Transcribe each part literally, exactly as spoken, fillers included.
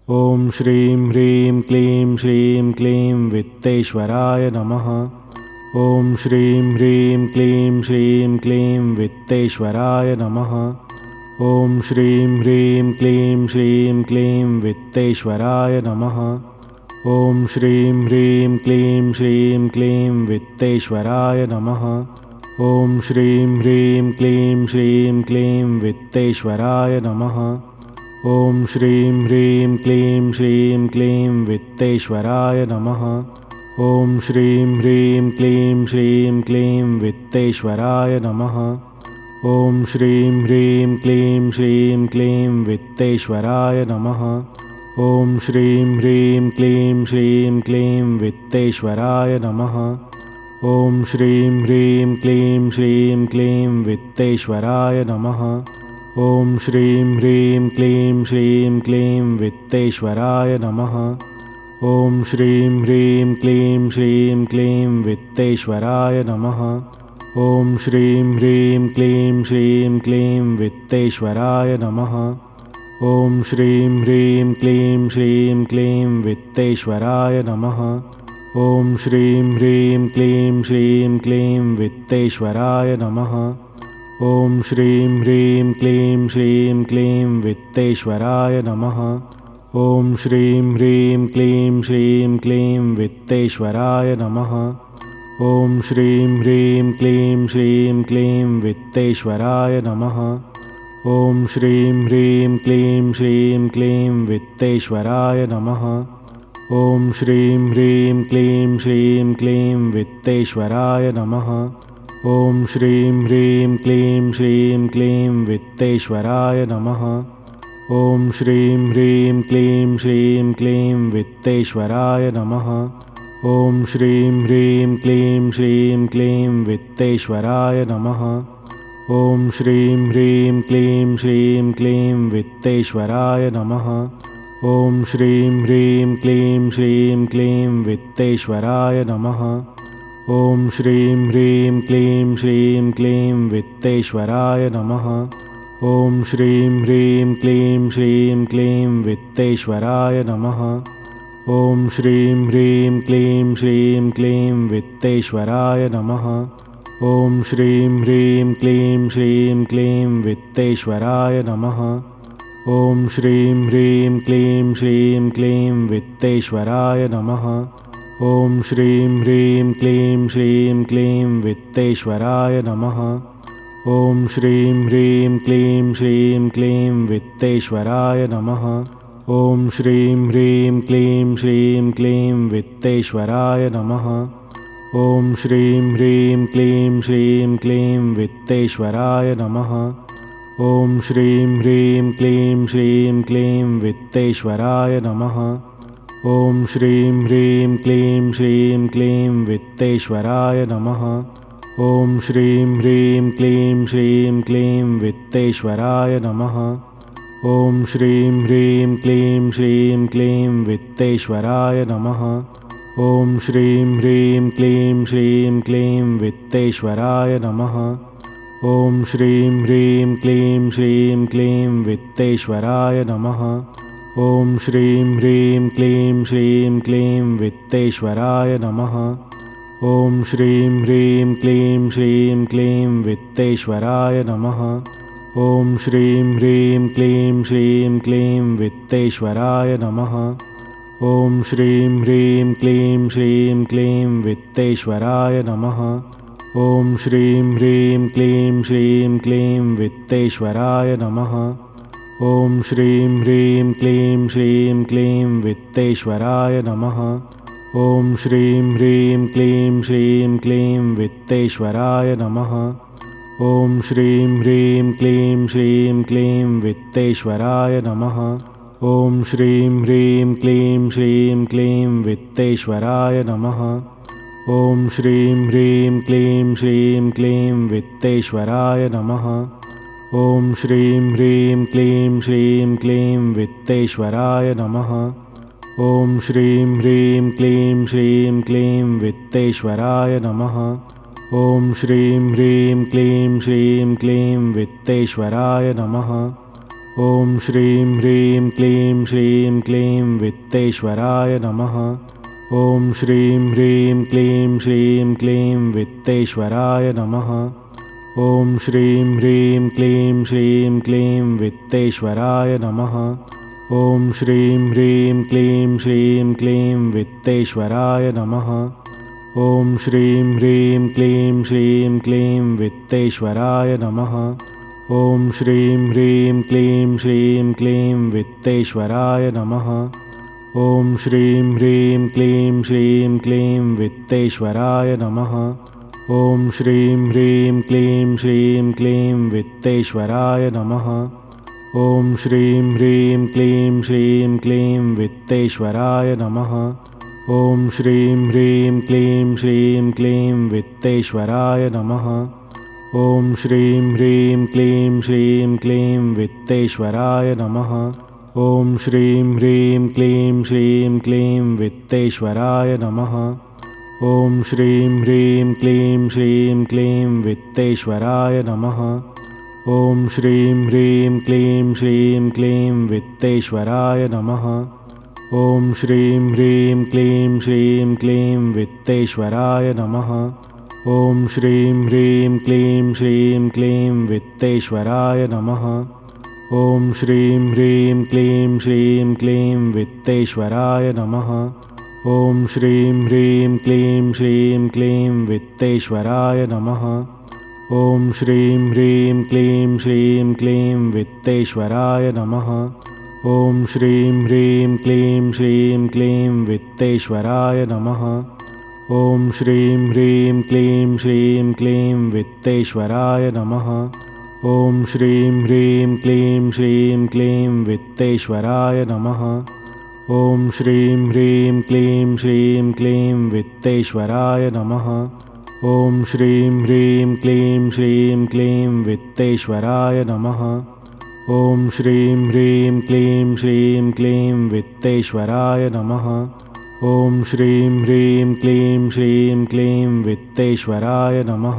ॐ श्रीं ह्रीं क्लीं श्रीं क्लीं वित्तेश्वराय नमः। ॐ श्रीं ह्रीं क्लीं श्रीं क्लीं वित्तेश्वराय नमः। ॐ श्रीं ह्रीं क्लीं श्रीं क्लीं वित्तेश्वराय नमः। ॐ श्रीं ह्रीं क्लीं श्रीं क्लीं वित्तेश्वराय नमः। ॐ श्रीं ह्रीं क्लीं श्रीं क्लीं वित्तेश्वराय नमः। ॐ श्रीं ह्रीं क्लीं श्रीं क्लीं वित्तेश्वराय नमः। ॐ श्रीं ह्रीं क्लीं श्रीं क्लीं वित्तेश्वराय नमः। ॐ श्रीं ह्रीं क्लीं श्रीं क्लीं वित्तेश्वराय नमः। ॐ श्रीं ह्रीं क्लीं श्रीं क्लीं वित्तेश्वराय नमः। ॐ श्रीं ह्रीं क्लीं श्रीं क्लीं वित्तेश्वराय नमः। ॐ श्रीं ह्रीं क्लीं श्रीं क्लीं वित्तेश्वराय नमः। ॐ श्रीं ह्रीं क्लीं श्रीं क्लीं वित्तेश्वराय नमः। ॐ श्रीं ह्रीं क्लीं श्रीं क्लीं वित्तेश्वराय नमः। ॐ श्रीं ह्रीं क्लीं श्रीं क्लीं वित्तेश्वराय नमः। ॐ श्रीं ह्रीं क्लीं श्रीं क्लीं वित्तेश्वराय नमः। ॐ श्रीं ह्रीं क्लीं श्रीं क्लीं वित्तेश्वराय नमः। ॐ श्रीं ह्रीं क्लीं श्रीं क्लीं वित्तेश्वराय नमः। ॐ श्रीं ह्रीं क्लीं श्रीं क्लीं वित्तेश्वराय नमः। ॐ श्रीं ह्रीं क्लीं श्रीं क्लीं वित्तेश्वराय नमः। ॐ श्रीं ह्रीं क्लीं श्रीं क्लीं वित्तेश्वराय नमः। ॐ श्रीं ह्रीं क्लीं श्रीं क्लीं वित्तेश्वराय नमः। ॐ श्रीं ह्रीं क्लीं श्रीं क्लीं वित्तेश्वराय नमः। ॐ श्रीं ह्रीं क्लीं श्रीं क्लीं वित्तेश्वराय नमः। ॐ श्रीं ह्रीं क्लीं श्रीं क्लीं वित्तेश्वराय नमः। ॐ श्रीं ह्रीं क्लीं श्रीं क्लीं वित्तेश्वराय नमः। ॐ श्रीं ह्रीं क्लीं श्रीं क्लीं वित्तेश्वराय नमः। ॐ श्रीं ह्रीं क्लीं श्रीं क्लीं वित्तेश्वराय नमः। ॐ श्रीं ह्रीं क्लीं श्रीं क्लीं वित्तेश्वराय नमः। ॐ श्रीं ह्रीं क्लीं श्रीं क्लीं वित्तेश्वराय नमः। ॐ श्रीं ह्रीं क्लीं श्रीं क्लीं वित्तेश्वराय नमः। ॐ श्रीं ह्रीं क्लीं श्रीं क्लीं वित्तेश्वराय नमः। ॐ श्रीं ह्रीं क्लीं श्रीं क्लीं वित्तेश्वराय नमः। ॐ श्रीं ह्रीं क्लीं श्रीं क्लीं वित्तेश्वराय नमः। ॐ श्रीं ह्रीं क्लीं श्रीं क्लीं वित्तेश्वराय नमः। ॐ श्रीं ह्रीं क्लीं श्रीं क्लीं वित्तेश्वराय नमः। ॐ श्रीं ह्रीं क्लीं श्रीं क्लीं वित्तेश्वराय नमः। ॐ श्रीं ह्रीं क्लीं श्रीं क्लीं वित्तेश्वराय नमः। ॐ श्रीं ह्रीं क्लीं श्रीं क्लीं वित्तेश्वराय नमः। ॐ श्रीं ह्रीं क्लीं श्रीं क्लीं वित्तेश्वराय नमः। ॐ श्रीं ह्रीं क्लीं श्रीं क्लीं वित्तेश्वराय नमः। ॐ श्रीं ह्रीं क्लीं श्रीं क्लीं वित्तेश्वराय नमः। ॐ श्रीं ह्रीं क्लीं श्रीं क्लीं वित्तेश्वराय नमः। ॐ श्रीं ह्रीं क्लीं श्रीं क्लीं वित्तेश्वराय नमः। ॐ श्रीं ह्रीं क्लीं श्रीं क्लीं वित्तेश्वराय नमः। ॐ श्रीं ह्रीं क्लीं श्रीं क्लीं वित्तेश्वराय नमः। ॐ श्रीं ह्रीं क्लीं श्रीं क्लीं वित्तेश्वराय नमः। ॐ श्रीं ह्रीं क्लीं श्रीं क्लीं वित्तेश्वराय नमः। ॐ श्रीं ह्रीं क्लीं श्रीं क्लीं वित्तेश्वराय नमः। ॐ श्रीं ह्रीं क्लीं श्रीं क्लीं वित्तेश्वराय नमः। ॐ श्रीं ह्रीं क्लीं श्रीं क्लीं वित्तेश्वराय नमः। ॐ श्रीं ह्रीं क्लीं श्रीं क्लीं वित्तेश्वराय नमः। ॐ श्रीं ह्रीं क्लीं श्रीं क्लीं वित्तेश्वराय नमः। ॐ श्रीं ह्रीं क्लीं श्रीं क्लीं वित्तेश्वराय नमः। ॐ श्रीं ह्रीं क्लीं श्रीं क्लीं वित्तेश्वराय नमः। ॐ श्रीं ह्रीं क्लीं श्रीं क्लीं वित्तेश्वराय नमः। ॐ श्रीं ह्रीं क्लीं श्रीं क्लीं वित्तेश्वराय नमः। ॐ श्रीं ह्रीं क्लीं श्रीं क्लीं वित्तेश्वराय नमः। ॐ श्रीं ह्रीं क्लीं श्रीं क्लीं वित्तेश्वराय नमः। ॐ श्रीं ह्रीं क्लीं श्रीं क्लीं वित्तेश्वराय नमः। ॐ श्रीं ह्रीं क्लीं श्रीं क्लीं वित्तेश्वराय नमः। ॐ श्रीं ह्रीं क्लीं श्रीं क्लीं वित्तेश्वराय नमः। ॐ श्रीं ह्रीं क्लीं श्रीं क्लीं वित्तेश्वराय नमः। ॐ श्रीं ह्रीं क्लीं श्रीं क्लीं वित्तेश्वराय नमः। ॐ श्रीं ह्रीं क्लीं श्रीं क्लीं वित्तेश्वराय नमः। ॐ श्रीं ह्रीं क्लीं श्रीं क्लीं वित्तेश्वराय नमः। ॐ श्रीं ह्रीं क्लीं श्रीं क्लीं वित्तेश्वराय नमः। ॐ श्रीं ह्रीं क्लीं श्रीं क्लीं वित्तेश्वराय नमः। ॐ श्रीं ह्रीं क्लीं श्रीं क्लीं वित्तेश्वराय नमः। ॐ श्रीं ह्रीं क्लीं श्रीं क्लीं वित्तेश्वराय नमः। ॐ श्रीं ह्रीं क्लीं श्रीं क्लीं वित्तेश्वराय नमः। ॐ श्रीं ह्रीं क्लीं श्रीं क्लीं वित्तेश्वराय नमः। ॐ श्रीं ह्रीं क्लीं श्रीं क्लीं वित्तेश्वराय नमः। ॐ श्रीं ह्रीं क्लीं श्रीं क्लीं वित्तेश्वराय नमः। ॐ श्रीं ह्रीं क्लीं श्रीं क्लीं वित्तेश्वराय नमः। ॐ श्रीं ह्रीं क्लीं श्रीं क्लीं वित्तेश्वराय नमः। ॐ श्रीं ह्रीं क्लीं श्रीं क्लीं वित्तेश्वराय नमः। ॐ श्रीं ह्रीं क्लीं श्रीं क्लीं वित्तेश्वराय नमः। ॐ श्रीं ह्रीं क्लीं श्रीं क्लीं वित्तेश्वराय नमः। ॐ श्रीं ह्रीं क्लीं श्रीं क्लीं वित्तेश्वराय नमः।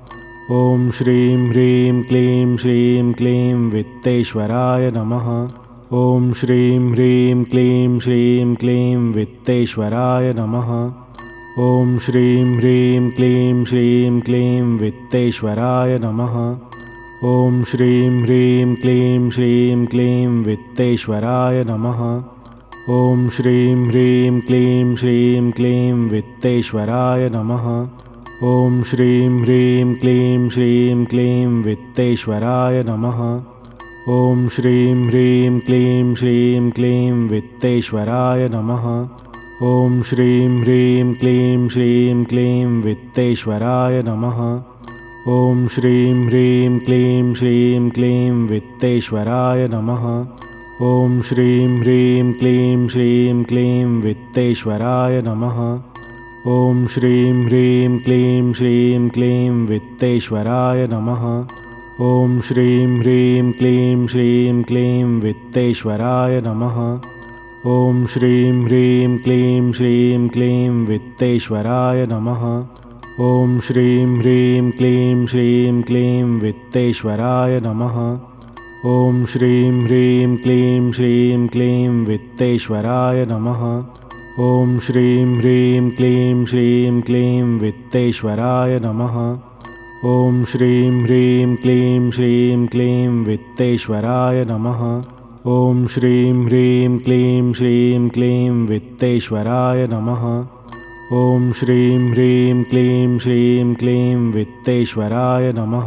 ॐ श्रीं ह्रीं क्लीं श्रीं क्लीं वित्तेश्वराय नमः। ॐ श्रीं ह्रीं क्लीं श्रीं क्लीं वित्तेश्वराय नमः। ॐ श्रीं ह्रीं क्लीं श्रीं क्लीं वित्तेश्वराय नमः। ॐ श्रीं ह्रीं क्लीं श्रीं क्लीं वित्तेश्वराय नमः। ॐ श्रीं ह्रीं क्लीं श्रीं क्लीं वित्तेश्वराय नमः। ॐ श्रीं ह्रीं क्लीं श्रीं क्लीं वित्तेश्वराय नमः। ॐ श्रीं ह्रीं क्लीं श्रीं क्लीं वित्तेश्वराय नमः। ॐ श्रीं ह्रीं क्लीं श्रीं क्लीं वित्तेश्वराय नमः। ॐ श्रीं ह्रीं क्लीं श्रीं क्लीं वित्तेश्वराय नमः। ॐ श्रीं ह्रीं क्लीं श्रीं क्लीं वित्तेश्वराय नमः। ॐ श्रीं ह्रीं क्लीं श्रीं क्लीं वित्तेश्वराय नमः। ॐ श्रीं ह्रीं क्लीं श्रीं क्लीं वित्तेश्वराय नमः। ॐ श्रीं ह्रीं क्लीं श्रीं क्लीं वित्तेश्वराय नमः। ॐ श्रीं ह्रीं क्लीं श्रीं क्लीं वित्तेश्वराय नमः। ॐ श्रीं ह्रीं क्लीं श्रीं क्लीं वित्तेश्वराय नमः। ॐ श्रीं ह्रीं क्लीं श्रीं क्लीं वित्तेश्वराय नमः। ॐ श्रीं ह्रीं क्लीं श्रीं क्लीं वित्तेश्वराय नमः। ॐ श्रीं ह्रीं क्लीं श्रीं क्लीं वित्तेश्वराय नमः। ॐ श्रीं ह्रीं क्लीं श्रीं क्लीं वित्तेश्वराय नमः।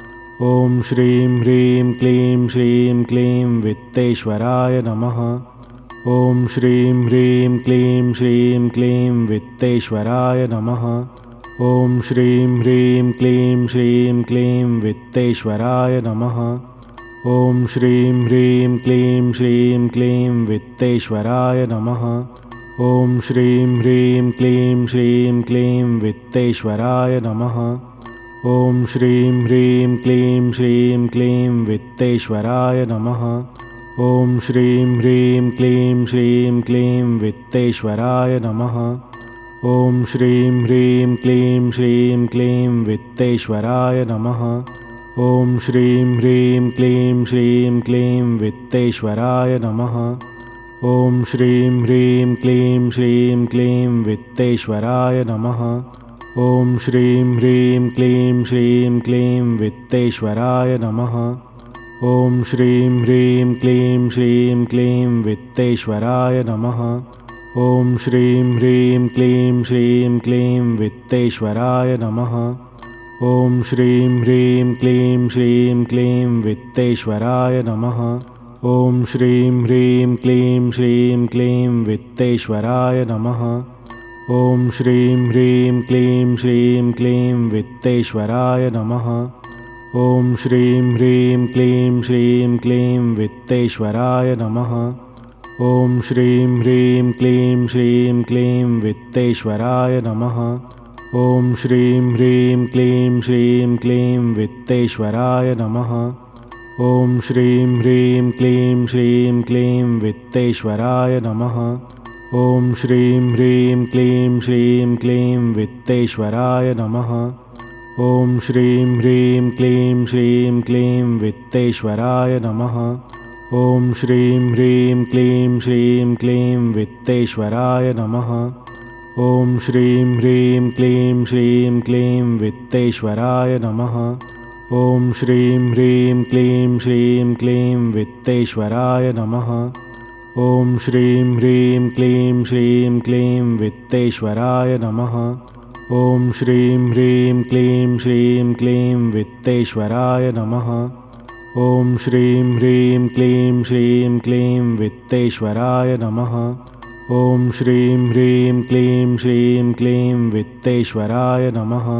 ॐ श्रीं ह्रीं क्लीं श्रीं क्लीं वित्तेश्वराय नमः। ॐ श्रीं ह्रीं क्लीं श्रीं क्लीं वित्तेश्वराय नमः। ॐ श्रीं ह्रीं क्लीं श्रीं क्लीं वित्तेश्वराय नमः। ॐ श्रीं ह्रीं क्लीं श्रीं क्लीं वित्तेश्वराय नमः। ॐ श्रीं ह्रीं क्लीं श्रीं क्लीं वित्तेश्वराय नमः। ॐ श्रीं ह्रीं क्लीं श्रीं क्लीं वित्तेश्वराय नमः। ॐ श्रीं ह्रीं क्लीं श्रीं क्लीं वित्तेश्वराय नमः। ॐ श्रीं ह्रीं क्लीं श्रीं क्लीं वित्तेश्वराय नमः। ॐ श्रीं ह्रीं क्लीं श्रीं क्लीं वित्तेश्वराय नमः। ॐ श्रीं ह्रीं क्लीं श्रीं क्लीं वित्तेश्वराय नमः। ॐ श्रीं ह्रीं क्लीं श्रीं क्लीं वित्तेश्वराय नमः। ॐ श्रीं ह्रीं क्लीं श्रीं क्लीं वित्तेश्वराय नमः। ॐ श्रीं ह्रीं क्लीं श्रीं क्लीं वित्तेश्वराय नमः। ॐ श्रीं ह्रीं क्लीं श्रीं क्लीं वित्तेश्वराय नमः। ॐ श्रीं ह्रीं क्लीं श्रीं क्लीं वित्तेश्वराय नमः। ॐ श्रीं ह्रीं क्लीं श्रीं क्लीं वित्तेश्वराय नमः। ॐ श्रीं ह्रीं क्लीं श्रीं क्लीं वित्तेश्वराय नमः। ॐ श्रीं ह्रीं क्लीं श्रीं क्लीं वित्तेश्वराय नमः। ॐ श्रीं ह्रीं क्लीं श्रीं क्लीं वित्तेश्वराय नमः। ॐ श्रीं ह्रीं क्लीं श्रीं क्लीं वित्तेश्वराय नमः। ॐ श्रीं ह्रीं क्लीं श्रीं क्लीं वित्तेश्वराय नमः। ॐ श्रीं ह्रीं क्लीं श्रीं क्लीं वित्तेश्वराय नमः। ॐ श्रीं ह्रीं क्लीं श्रीं क्लीं वित्तेश्वराय नमः। ॐ श्रीं ह्रीं क्लीं श्रीं क्लीं वित्तेश्वराय नमः। ॐ श्रीं ह्रीं क्लीं श्रीं क्लीं वित्तेश्वराय नमः। ॐ श्रीं ह्रीं क्लीं श्रीं क्लीं वित्तेश्वराय नमः। ॐ श्रीं ह्रीं क्लीं श्रीं क्लीं वित्तेश्वराय नमः। ॐ श्रीं ह्रीं क्लीं श्रीं क्लीं वित्तेश्वराय नमः। ॐ श्रीं ह्रीं क्लीं श्रीं क्लीं वित्तेश्वराय नमः।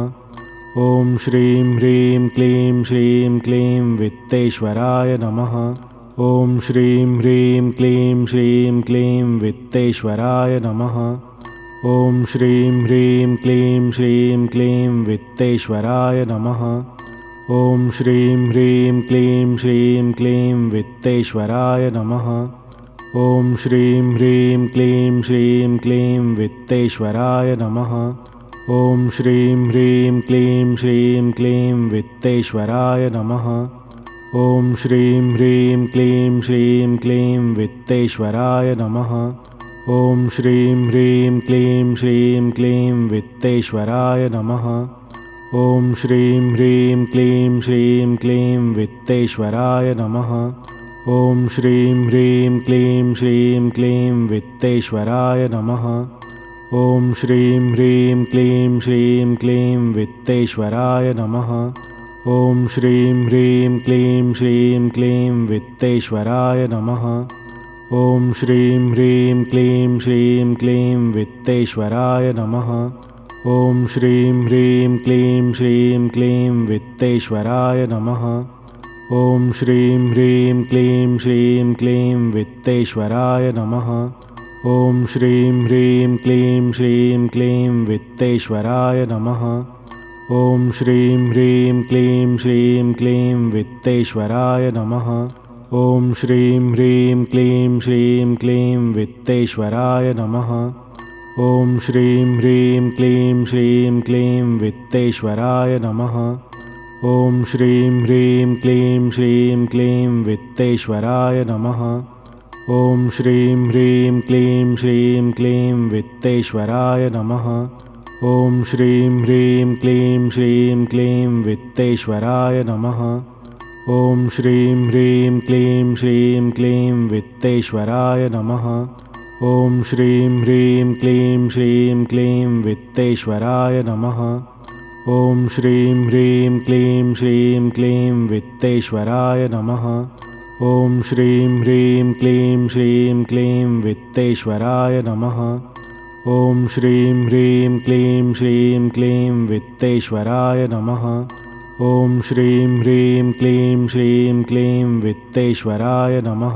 ॐ श्रीं ह्रीं क्लीं श्रीं क्लीं वित्तेश्वराय नमः। ॐ श्रीं ह्रीं क्लीं श्रीं क्लीं वित्तेश्वराय नमः। ॐ श्रीं ह्रीं क्लीं श्रीं क्लीं वित्तेश्वराय नमः। ॐ श्रीं ह्रीं क्लीं श्रीं क्लीं वित्तेश्वराय नमः। ॐ श्रीं ह्रीं क्लीं श्रीं क्लीं वित्तेश्वराय नमः। ॐ श्रीं ह्रीं क्लीं श्रीं क्लीं वित्तेश्वराय नमः। ॐ श्रीं ह्रीं क्लीं श्रीं क्लीं वित्तेश्वराय नमः। ॐ श्रीं ह्रीं क्लीं श्रीं क्लीं वित्तेश्वराय नमः। ॐ श्रीं ह्रीं क्लीं श्रीं क्लीं वित्तेश्वराय नमः। ॐ श्रीं ह्रीं क्लीं श्रीं क्लीं वित्तेश्वराय नमः। ॐ श्रीं ह्रीं क्लीं श्रीं क्लीं वित्तेश्वराय नमः। ॐ श्रीं ह्रीं क्लीं श्रीं क्लीं वित्तेश्वराय नमः। ॐ श्रीं ह्रीं क्लीं श्रीं क्लीं वित्तेश्वराय नमः। ॐ श्रीं ह्रीं क्लीं श्रीं क्लीं वित्तेश्वराय नमः। ॐ श्रीं ह्रीं क्लीं श्रीं क्लीं वित्तेश्वराय नमः। ॐ श्रीं ह्रीं क्लीं श्रीं क्लीं वित्तेश्वराय नमः। ॐ श्रीं ह्रीं क्लीं श्रीं क्लीं वित्तेश्वराय नमः। ॐ श्रीं ह्रीं क्लीं श्रीं क्लीं वित्तेश्वराय नमः। ॐ श्रीं ह्रीं क्लीं श्रीं क्लीं वित्तेश्वराय नमः। ॐ श्रीं ह्रीं क्लीं श्रीं क्लीं वित्तेश्वराय नमः। ॐ श्रीं ह्रीं क्लीं श्रीं क्लीं वित्तेश्वराय नमः। ॐ श्रीं ह्रीं क्लीं श्रीं क्लीं वित्तेश्वराय नमः। ॐ श्रीं ह्रीं क्लीं श्रीं क्लीं वित्तेश्वराय नमः। ॐ श्रीं ह्रीं क्लीं श्रीं क्लीं वित्तेश्वराय नमः। ॐ श्रीं ह्रीं क्लीं श्रीं क्लीं वित्तेश्वराय नमः। ॐ श्रीं ह्रीं क्लीं श्रीं क्लीं वित्तेश्वराय नमः। ॐ श्रीं ह्रीं क्लीं श्रीं क्लीं वित्तेश्वराय नमः। ॐ श्रीं ह्रीं क्लीं श्रीं क्लीं वित्तेश्वराय नमः।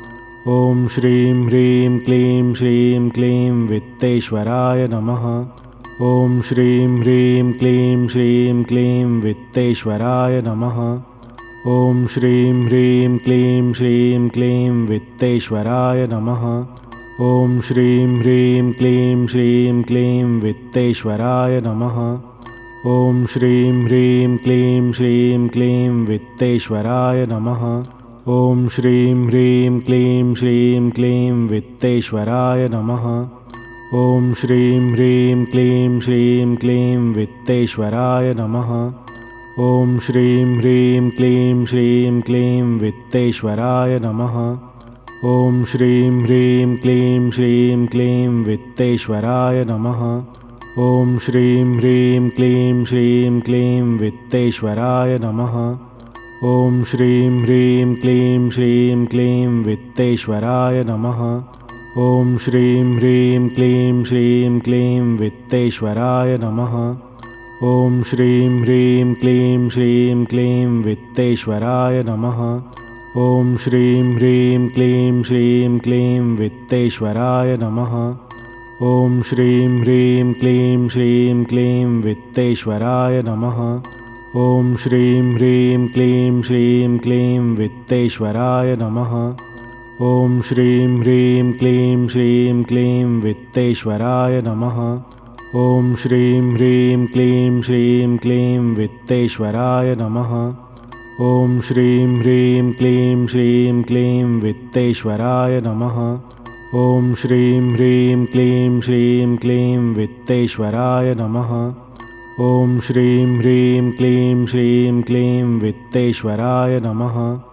ॐ श्रीं ह्रीं क्लीं श्रीं क्लीं वित्तेश्वराय नमः। ॐ श्रीं ह्रीं क्लीं श्रीं क्लीं वित्तेश्वराय नमः। ॐ श्रीं ह्रीं क्लीं श्रीं क्लीं वित्तेश्वराय नमः। ॐ श्रीं ह्रीं क्लीं श्रीं क्लीं वित्तेश्वराय नमः। ॐ श्रीं ह्रीं क्लीं श्रीं क्लीं वित्तेश्वराय नमः। ॐ श्रीं ह्रीं क्लीं श्रीं क्लीं वित्तेश्वराय नमः। ॐ श्रीं ह्रीं क्लीं श्रीं क्लीं वित्तेश्वराय नमः। ॐ श्रीं ह्रीं क्लीं श्रीं क्लीं वित्तेश्वराय नमः। ॐ श्रीं ह्रीं क्लीं श्रीं क्लीं वित्तेश्वराय नमः। ॐ श्रीं ह्रीं क्लीं श्रीं क्लीं वित्तेश्वराय नमः। ॐ श्रीं ह्रीं क्लीं श्रीं क्लीं वित्तेश्वराय नमः। ॐ श्रीं ह्रीं क्लीं श्रीं क्लीं वित्तेश्वराय नमः। ॐ श्रीं ह्रीं क्लीं श्रीं क्लीं वित्तेश्वराय नमः। ॐ श्रीं ह्रीं क्लीं श्रीं क्लीं वित्तेश्वराय नमः। ॐ श्रीं ह्रीं क्लीं श्रीं क्लीं वित्तेश्वराय नमः। ॐ श्रीं ह्रीं क्लीं श्रीं क्लीं वित्तेश्वराय नमः। ॐ श्रीं ह्रीं क्लीं श्रीं क्लीं वित्तेश्वराय नमः। ॐ श्रीं ह्रीं क्लीं श्रीं क्लीं वित्तेश्वराय नमः। ॐ श्रीं ह्रीं क्लीं श्रीं क्लीं वित्तेश्वराय नमः। ॐ श्रीं ह्रीं क्लीं श्रीं क्लीं वित्तेश्वराय नमः। ॐ श्रीं ह्रीं क्लीं श्रीं क्लीं वित्तेश्वराय नमः।